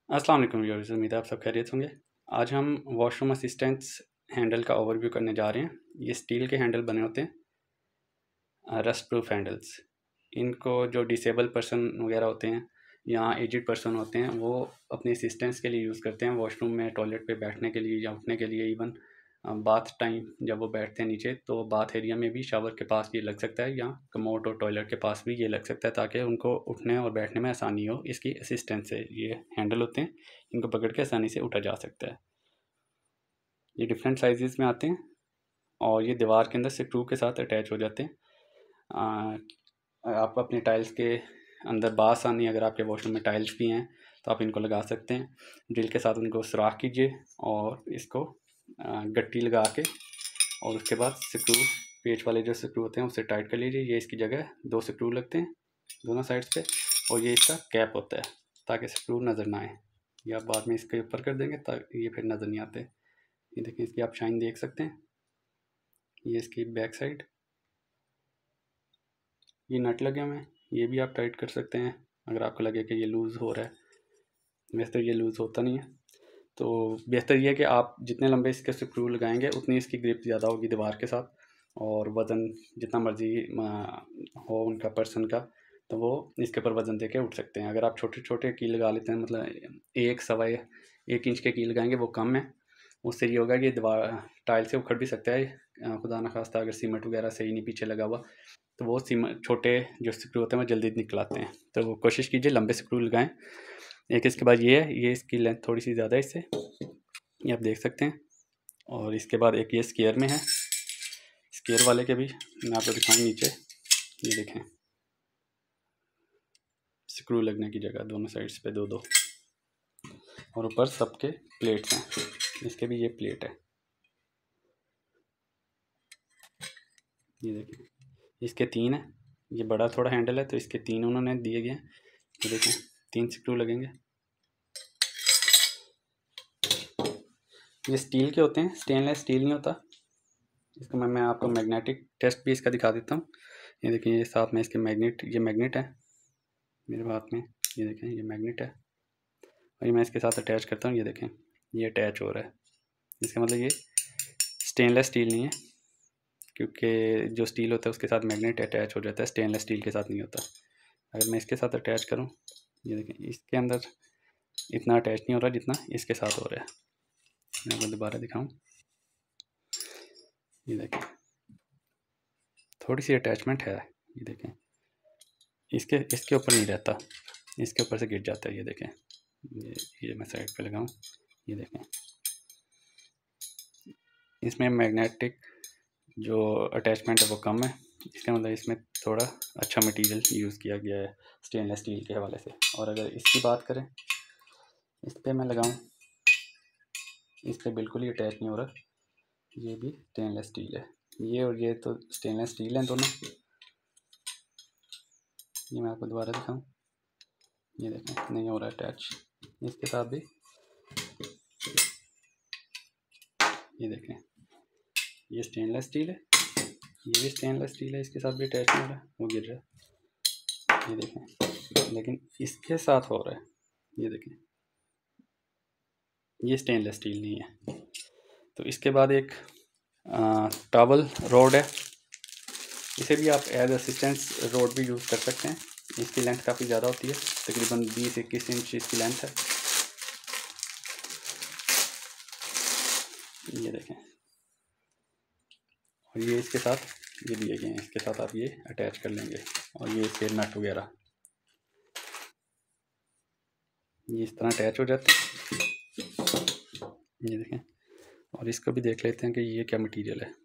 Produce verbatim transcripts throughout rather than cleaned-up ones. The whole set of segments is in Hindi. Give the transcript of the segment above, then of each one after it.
अस्सलाम वालेकुम व्यूअर्स, उम्मीद है आप सब खैरियत होंगे। आज हम वॉशरूम असिस्टेंट्स हैंडल का ओवरव्यू करने जा रहे हैं। ये स्टील के हैंडल बने होते हैं, रस्ट प्रूफ हैंडल्स। इनको जो डिसेबल पर्सन वगैरह होते हैं या एजिड पर्सन होते हैं वो अपनी असिस्टेंस के लिए यूज़ करते हैं, वॉशरूम में, टॉयलेट पे बैठने के लिए या उठने के लिए। इवन बाथ टाइम जब वो बैठते हैं नीचे, तो बाथ एरिया में भी शावर के पास ये लग सकता है या कमोड और टॉयलेट के पास भी ये लग सकता है, ताकि उनको उठने और बैठने में आसानी हो। इसकी असिस्टेंस से ये हैंडल होते हैं, इनको पकड़ के आसानी से उठा जा सकता है। ये डिफरेंट साइजेस में आते हैं और ये दीवार के अंदर स्क्रू के साथ अटैच हो जाते हैं। आप अपनी टाइल्स के अंदर बासानी, अगर आपके वॉशरूम में टाइल्स भी हैं तो आप इनको लगा सकते हैं। ड्रिल के साथ उनको सुराख कीजिए और इसको गट्टी लगा के और उसके बाद स्क्रू, पेच वाले जो स्क्रू होते हैं उससे टाइट कर लीजिए। ये इसकी जगह दो स्क्रू लगते हैं दोनों साइड्स पे, और ये इसका कैप होता है ताकि स्क्रू नज़र ना आए। ये आप बाद में इसके ऊपर कर देंगे ताकि ये फिर नज़र नहीं आते। ये देखें, इसकी आप शाइन देख सकते हैं। ये इसकी बैक साइड, ये नट लगे हुए हैं, ये भी आप टाइट कर सकते हैं अगर आपको लगे कि ये लूज़ हो रहा है। बेहतर ये लूज़ होता नहीं है, तो बेहतर ये है कि आप जितने लंबे इसके स्क्रू लगाएंगे उतनी इसकी ग्रिप ज़्यादा होगी दीवार के साथ, और वज़न जितना मर्ज़ी हो उनका पर्सन का, तो वो इसके ऊपर वज़न दे के उठ सकते हैं। अगर आप छोटे छोटे की लगा लेते हैं, मतलब एक सवा एक इंच के की लगाएंगे, वो कम है। उससे ये होगा कि दीवार टाइल से उखड़ भी सकता है, खुदा न खास्ता अगर सीमेंट वगैरह सही नहीं पीछे लगा हुआ, तो वो सीमेंट छोटे जो स्क्रू होते हैं वो जल्दी निकल आते हैं। तो वो कोशिश कीजिए लंबे स्क्रू लगाएं। एक इसके बाद ये है, ये इसकी लेंथ थोड़ी सी ज़्यादा है इससे, ये आप देख सकते हैं। और इसके बाद एक ये स्केयर में है, स्केयर वाले के भी मैं आपको दिखाऊँ नीचे, ये देखें स्क्रू लगने की जगह दोनों साइड्स पे दो दो, और ऊपर सबके प्लेट्स हैं। इसके भी ये प्लेट है, ये देखें इसके तीन है। ये बड़ा थोड़ा हैंडल है तो इसके तीन उन्होंने दिए गए हैं। ये देखें तीन स्क्रू लगेंगे। ये स्टील के होते हैं, स्टेनलेस स्टील नहीं होता। इसको मैं मैं आपको मैग्नेटिक टेस्ट भी इसका दिखा देता हूँ। ये देखें, ये साथ में इसके मैग्नेट, ये मैग्नेट है मेरे हाथ में, ये देखें ये मैग्नेट है, और ये मैं इसके साथ अटैच करता हूँ। ये देखें ये अटैच हो रहा है, इसका मतलब ये स्टेनलेस स्टील नहीं है, क्योंकि जो स्टील होता है उसके साथ मैग्नेट अटैच हो जाता है, स्टेनलेस स्टील के साथ नहीं होता। अगर मैं इसके साथ अटैच करूँ, ये देखें इसके अंदर इतना अटैच नहीं हो रहा जितना इसके साथ हो रहा है। मैं आपको दोबारा दिखाऊँ, ये देखें थोड़ी सी अटैचमेंट है। ये देखें इसके इसके ऊपर नहीं रहता, इसके ऊपर से गिर जाता है। ये देखें, ये ये मैं साइड पे लगाऊं, ये देखें इसमें मैग्नेटिक जो अटैचमेंट है वो कम है। इसका मतलब इसमें थोड़ा अच्छा मटेरियल यूज़ किया गया है स्टेनलेस स्टील के हवाले से। और अगर इसकी बात करें, इस पर मैं लगाऊं, इस पर बिल्कुल ही अटैच नहीं हो रहा। ये भी स्टेनलेस स्टील है, ये और ये तो स्टेनलेस स्टील हैं दोनों। ये मैं आपको दोबारा दिखाऊं, ये देखें नहीं हो रहा अटैच। इसके साथ भी ये देखें, ये स्टेनलेस स्टील है, ये भी स्टेनलेस स्टील है, इसके साथ भी अटैच नहीं हो रहा है, वो गिर रहा है। ये देखें, लेकिन इसके साथ हो रहा है। ये देखें ये स्टेनलेस स्टील नहीं है। तो इसके बाद एक टॉवल रोड है, इसे भी आप एज असिस्टेंस रोड भी यूज़ कर सकते हैं। इसकी लेंथ काफ़ी ज़्यादा होती है, तकरीबन बीस इक्कीस इंच इसकी लेंथ है। ये देखें, और ये इसके साथ ये दिए गए हैं, इसके साथ आप ये अटैच कर लेंगे। और ये इसके नट वगैरह ये इस तरह अटैच हो जाते हैं। ये देखें, और इसको भी देख लेते हैं कि ये क्या मटेरियल है।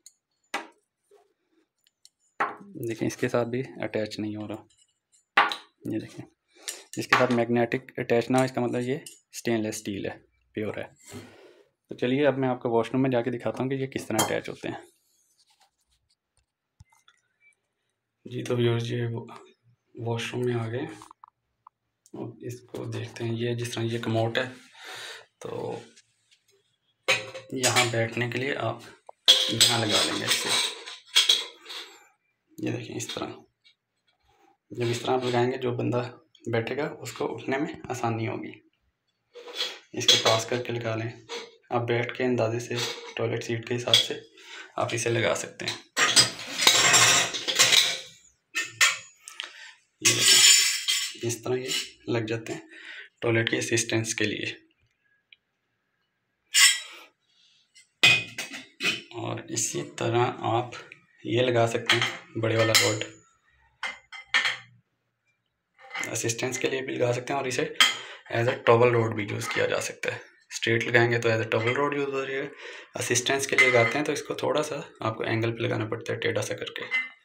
देखें इसके साथ भी अटैच नहीं हो रहा। ये देखें इसके साथ मैग्नेटिक अटैच ना हो, इसका मतलब ये स्टेनलेस स्टील है, प्योर है। तो चलिए अब मैं आपको वॉशरूम में जाके दिखाता हूँ कि ये किस तरह अटैच होते हैं। जी तो व्यूअर्स, ये वॉशरूम में आ गए और इसको देखते हैं। ये जिस तरह ये कमोड है, तो यहाँ बैठने के लिए आप यहाँ लगा लेंगे इससे। ये देखें इस तरह, जब इस तरह आप लगाएंगे जो बंदा बैठेगा उसको उठने में आसानी होगी। इसके पास करके लगा लें। आप बैठ के अंदाजे से टॉयलेट सीट के हिसाब से आप इसे लगा सकते हैं। ये देखें, इस तरह ये लग जाते हैं टॉयलेट के असिस्टेंस के लिए। और इसी तरह आप ये लगा सकते हैं बड़े वाला रोड, असिस्टेंस के लिए भी लगा सकते हैं और इसे एज अ टॉवल रोड भी यूज़ किया जा सकता है। स्ट्रेट लगाएंगे तो as a towel rod use हो जाएगा, असिस्टेंस के लिए लगाते हैं तो इसको थोड़ा सा आपको एंगल पे लगाना पड़ता है, टेढ़ा सा करके।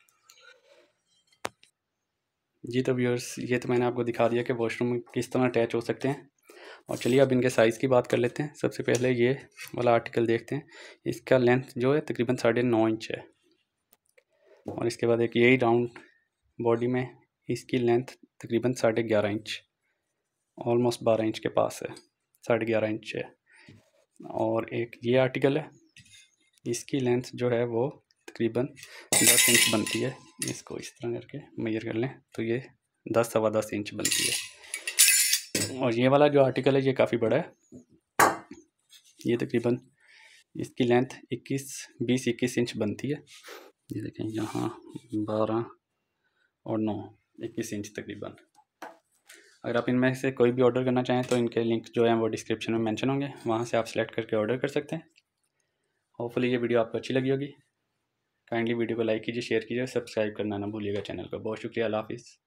जी तो व्यूअर्स, ये तो मैंने आपको दिखा दिया कि वॉशरूम किस तरह अटैच हो सकते हैं। और चलिए अब इनके साइज़ की बात कर लेते हैं। सबसे पहले ये वाला आर्टिकल देखते हैं। इसका लेंथ जो है तकरीबन साढ़े नौ इंच है। और इसके बाद एक यही राउंड बॉडी में इसकी लेंथ तकरीबन साढ़े ग्यारह इंच, ऑलमोस्ट बारह इंच के पास है, साढ़े ग्यारह इंच है। और एक ये आर्टिकल है, इसकी लेंथ जो है वो तकरीबन दस इंच बनती है। इसको इस तरह करके मेजर कर लें तो ये दस सवा दस इंच बनती है। और ये वाला जो आर्टिकल है ये काफ़ी बड़ा है, ये तकरीबन इसकी लेंथ इक्कीस बीस इक्कीस इंच बनती है। ये देखें यहाँ बारह और नौ इक्कीस इंच तकरीबन। अगर आप इनमें से कोई भी ऑर्डर करना चाहें तो इनके लिंक जो हैं वो डिस्क्रिप्शन में मेंशन होंगे, वहाँ से आप सेलेक्ट करके ऑर्डर कर सकते हैं। होपफुली ये वीडियो आपको अच्छी लगी होगी। काइंडली वीडियो को लाइक कीजिए, शेयर कीजिए, सब्सक्राइब करना ना भूलिएगा चैनल को। बहुत शुक्रिया, अल्लाह हाफिज़।